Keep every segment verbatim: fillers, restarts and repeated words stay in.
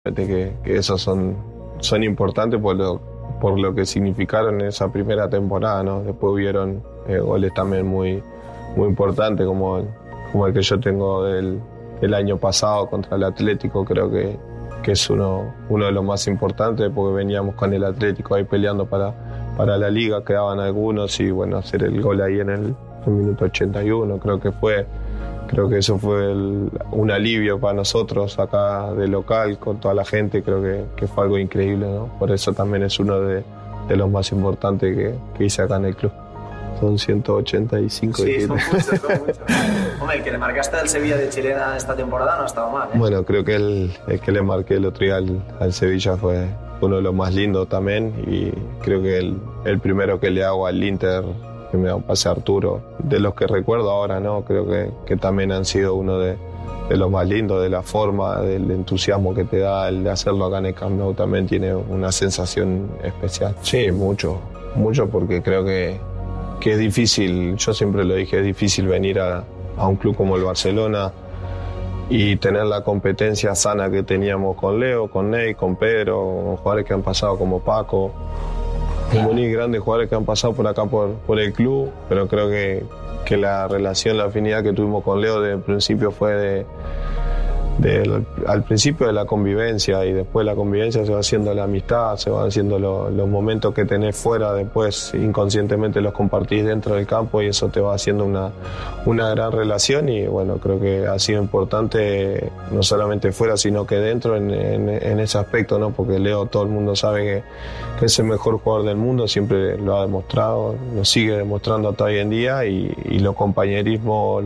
Que, que esos son, son importantes por lo, por lo que significaron en esa primera temporada, ¿no? Después hubieron eh, goles también muy, muy importantes, como el, como el que yo tengo del, del año pasado contra el Atlético. Creo que, que es uno, uno de los más importantes, porque veníamos con el Atlético ahí peleando para, para la Liga, quedaban algunos, y bueno, hacer el gol ahí en el, el minuto ochenta y uno, creo que fue Creo que eso fue el, un alivio para nosotros acá de local, con toda la gente. Creo que, que fue algo increíble, ¿no? Por eso también es uno de, de los más importantes que, que hice acá en el club. Son ciento ochenta y cinco. Sí, son muchos, son muchos. Hombre, el que le marcaste al Sevilla de chilena esta temporada no ha estado mal, ¿eh? Bueno, creo que el, el que le marqué el otro día al, al Sevilla fue uno de los más lindos también, y creo que el, el primero que le hago al Inter, que me da un pase a Arturo, de los que recuerdo ahora, ¿no? Creo que, que también han sido uno de, de los más lindos, de la forma, del entusiasmo que te da el de hacerlo acá en el Camp Nou. También tiene una sensación especial. Sí, mucho, mucho, porque creo que, que es difícil, yo siempre lo dije, es difícil venir a, a un club como el Barcelona y tener la competencia sana que teníamos con Leo, con Ney, con Pedro, con jugadores que han pasado como Paco, como ni grandes jugadores que han pasado por acá por, por el club, pero creo que, que la relación, la afinidad que tuvimos con Leo desde el principio fue de, de, al principio de la convivencia, y después la convivencia se va haciendo la amistad, se van haciendo lo, los momentos que tenés fuera, después inconscientemente los compartís dentro del campo, y eso te va haciendo una, una gran relación. Y bueno, creo que ha sido importante no solamente fuera, sino que dentro en, en, en ese aspecto, ¿no? Porque Leo, todo el mundo sabe que, que es el mejor jugador del mundo, siempre lo ha demostrado, lo sigue demostrando hasta hoy en día, y, y lo compañerismo,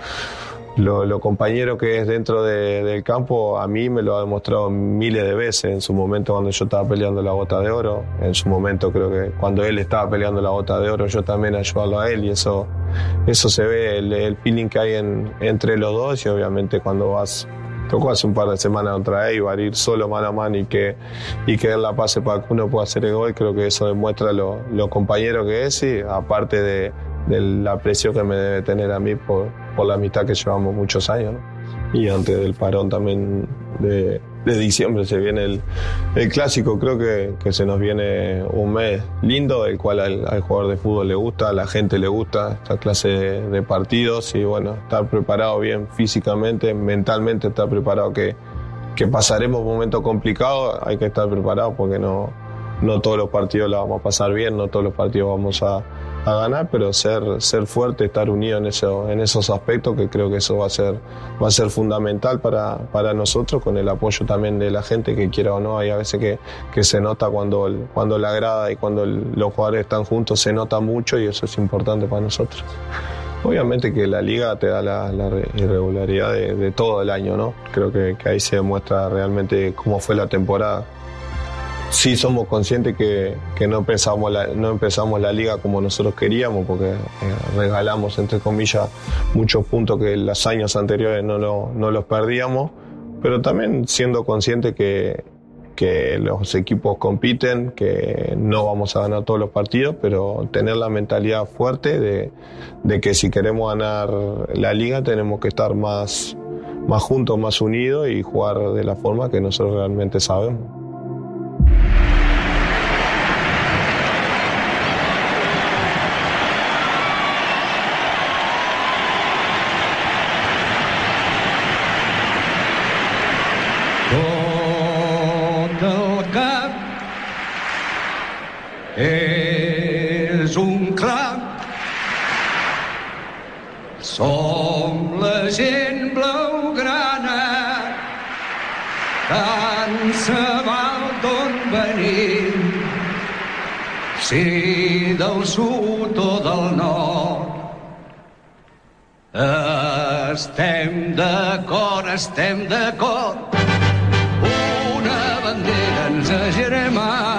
Lo, lo compañero que es dentro de, del campo, a mí me lo ha demostrado miles de veces. En su momento, cuando yo estaba peleando la Bota de Oro, en su momento creo que cuando él estaba peleando la Bota de Oro, yo también ayudarlo a él, y eso, eso se ve, el, el feeling que hay en, entre los dos. Y obviamente cuando vas, tocó hace un par de semanas contra él, ir solo mano a mano, y que, y que él la pase para que uno pueda hacer el gol, creo que eso demuestra lo, lo compañero que es, y aparte de del aprecio que me debe tener a mí por, por la amistad que llevamos muchos años, ¿no? Y antes del parón también de, de diciembre se viene el, el clásico. Creo que, que se nos viene un mes lindo, el cual al, al jugador de fútbol le gusta, a la gente le gusta esta clase de, de partidos, y bueno, estar preparado bien físicamente, mentalmente estar preparado, que, que pasaremos momentos complicados, hay que estar preparado, porque no, no todos los partidos la vamos a pasar bien, no todos los partidos vamos a a ganar, pero ser, ser fuerte, estar unido en, eso, en esos aspectos, que creo que eso va a ser, va a ser fundamental para, para nosotros, con el apoyo también de la gente, que quiera o no. Hay a veces que, que se nota cuando, el, cuando la grada y cuando el, los jugadores están juntos, se nota mucho, y eso es importante para nosotros. Obviamente que la liga te da la, la irregularidad de, de todo el año, ¿no? Creo que, que ahí se demuestra realmente cómo fue la temporada. Sí, somos conscientes que, que no, empezamos la, no empezamos la liga como nosotros queríamos, porque eh, regalamos, entre comillas, muchos puntos que en los años anteriores no, lo, no los perdíamos, pero también siendo conscientes que, que los equipos compiten, que no vamos a ganar todos los partidos, pero tener la mentalidad fuerte de, de que si queremos ganar la liga tenemos que estar más, más juntos, más unidos, y jugar de la forma que nosotros realmente sabemos. És un clam. Som la gent blaugrana, tant se val d'on venim, si del sud o del nord. Estem d'acord, estem d'acord, una bandera ens agermana.